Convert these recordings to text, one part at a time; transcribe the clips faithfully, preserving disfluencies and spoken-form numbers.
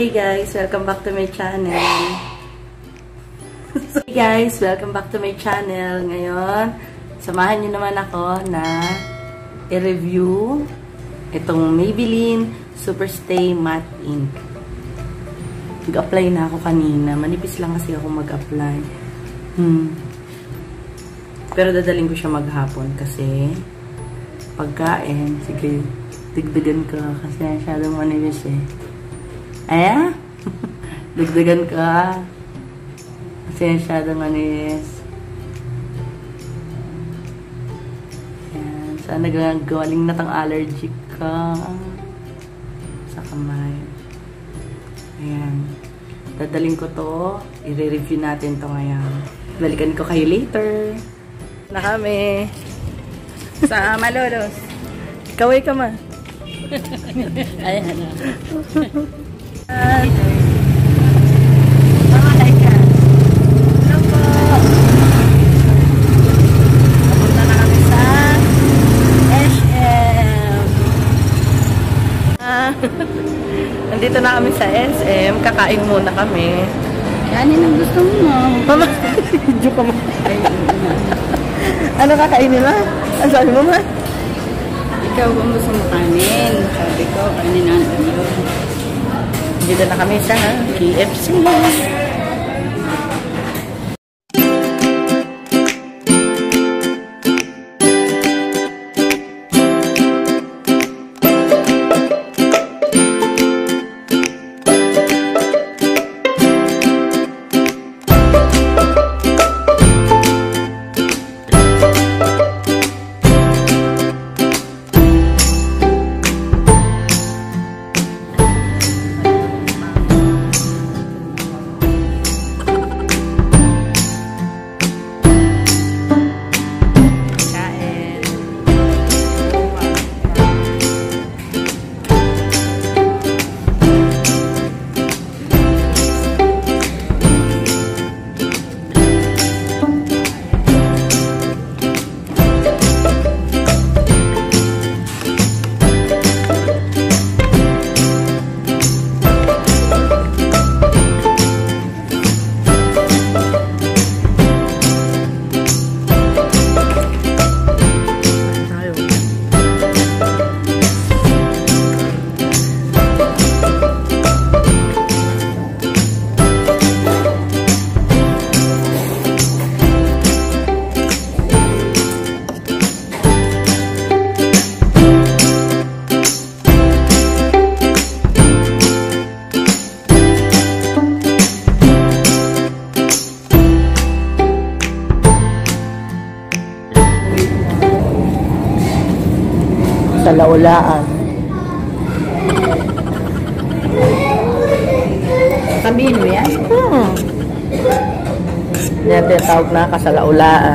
Hey guys, welcome back to my channel. Hey guys, welcome back to my channel. Ngayon, samahan niyo naman ako na i-review itong Maybelline Superstay Matte Ink. Nag-apply na ako kanina. Manipis lang kasi ako mag-apply. Hmm. Pero dadaling ko siya maghapon kasi pagkain, sige, digdagan ka kasi masyadong manipis eh. Ayan? Dagdagan ka. Kasi masyadong manis. Ayan. Sana galing na tang allergic ka sa kamay. Ayan. Dadaling ko to. I-review natin to ngayon. Balikan ko kayo later. Na kami. Sa Malolos. Kaway ka ma. Ayan. Mamalay ka. Hello po. Napunta na kami sa S M. Ah, nandito na kami sa S M. Kakain muna kami. Kanin ang gusto mo. Mama, joke ka mo. Ano kakainin mo? Ano sabi mo ma? Ikaw kung gusto mo kanin. Sabi ko, kanin ang ano. Dito na kami sa K F C. Sa laulaan. Sabihin mo yan? Hmm. Yan tinatawag na kasalaulaan.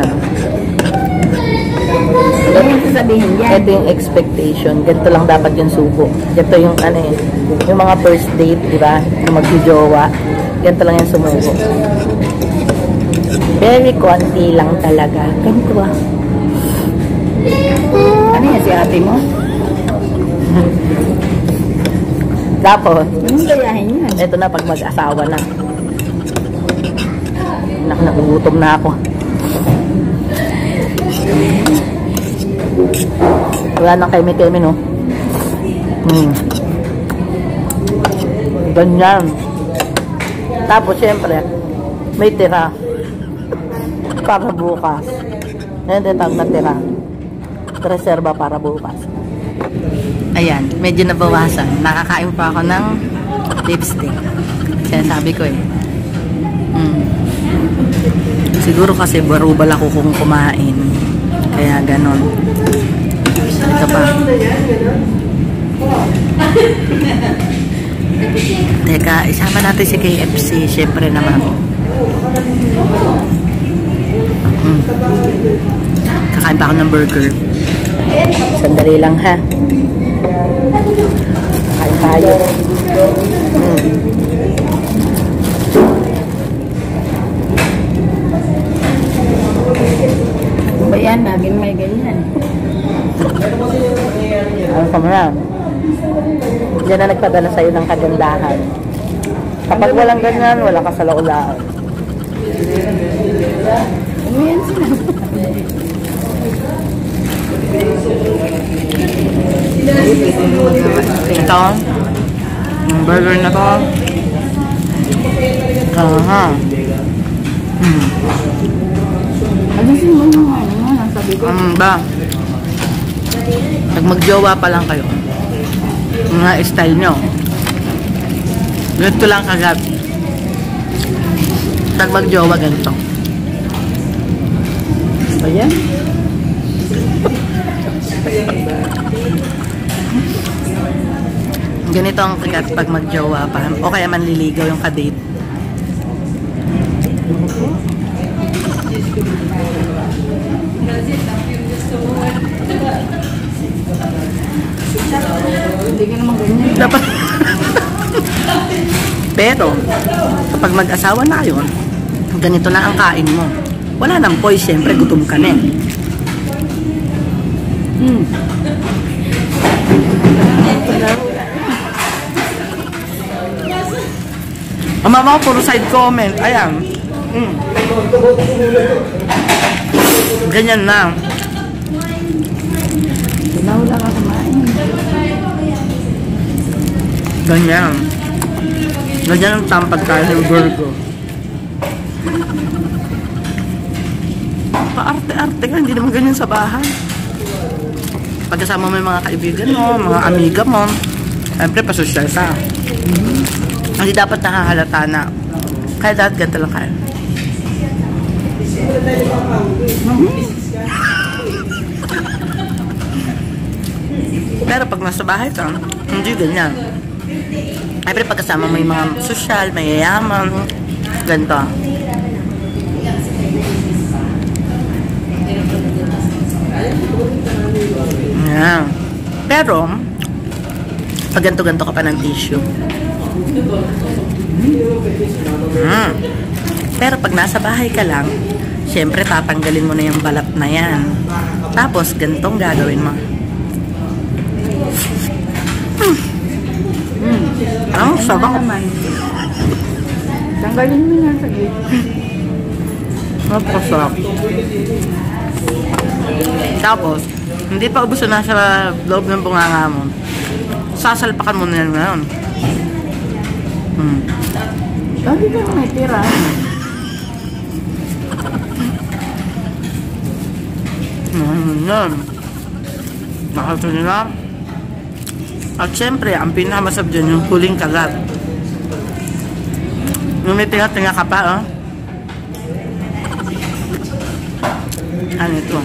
Ano yung sasabihin yan? Ito yung expectation. Ganito lang dapat yung subo. Ganito yung ano eh. Yung mga first date, di ba? Yung magsijowa. Ganito lang yung sumubo. Very konti lang talaga. Ganito ah. Ano yan si ate mo? Tapos, Anong gayahin yan? ito na pag mag-asawa na. Nak nagugutom na ako. Wala nang keme-keme, no? Hmm. Ganyan. Tapos, syempre, may tira. Para bukas. Ngayon, tinatawag na tira. Reserva para bukas. Ayan, medyo nabawasan. Nakakain pa ako ng lipstick. Kaya sabi ko eh. Mm. Siguro kasi barubal ako kung kumain. Kaya ganon. Ito pa. Teka, isama natin si K F C. Siyempre naman. Mm. Kakain pa ako ng burger. Sandali lang ha. Kain tayo. Hmm. Ba yan? Laging may ganyan. Ano ka mo na? Diyan na nagpadala sa'yo ng kagandahan. Kapag walang ganyan, wala ka sa laulaan. Ano yan sila? Ito, yung burger na to. Aha. Hmm. Alisin mo yung ano nga, nasabi ko. Um, ba? Pag magjowa pa lang kayo, mga style nyo. Ganito lang kagad. Pag magjowa, ganito. Ba yan? Ganito ang kagat pag magjowa pa. O kaya manliligaw yung kadate. Hindi ka naman ganyan. Dapat. Pero, kapag mag-asawa na yun, ganito na ang kain mo. Wala nang poy, syempre, gutom ka na. Hmm. Ang mama ko, puro side comment. Ayan. Mm. Ganyan na. Wala ka kumain. Ganyan. Ganyan ang tampad tayo ng burger. Paarte-arte ka, hindi naman ganyan sa bahay. Pagkasama mo yung mga kaibigan mo, mga amiga mo, siyempre pasosyal ka. Mm-hmm. Hindi dapat nakahalata na. Kaya dapat ganito lang kayo. Mm-hmm. Pero pag nasa bahay ka, hindi ganyan. Siyempre pagkasama mo yung mga sosyal, mayayaman, ganito. Yeah. Pero, pag ganto-ganto ka pa ng tissue. Mm. Pero pag nasa bahay ka lang, syempre tatanggalin mo na yung balat na yan. Tapos, gantong gagawin mo. Mm. Mm. Ang sarap. Tanggalin mo na sa gate. Napakasarap. Tapos, hindi pa ubos na sa loob ng bunganga mo. Sasalpakan mo na yan ngayon. Hmm. Sabi ka may tira. Hmm, yan. Nakasal nila. At syempre, ang pinakamasab dyan yung huling kagat. Yung may tinga-tinga ka pa, oh. Ano ito?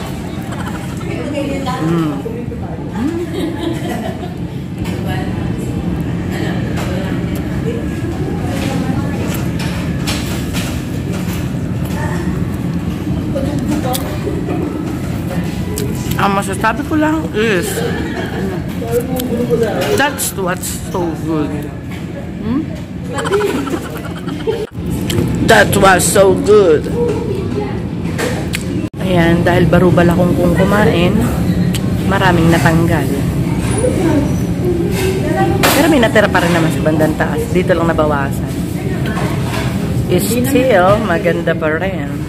Mm. Ang masasabi ko lang is that's what's so good. Hmm? That was so good. Ayan, dahil barubal akong kung kumain, maraming natanggal. Pero may natira pa rin naman sa bandang taas. Dito lang nabawasan. Is still maganda pa rin.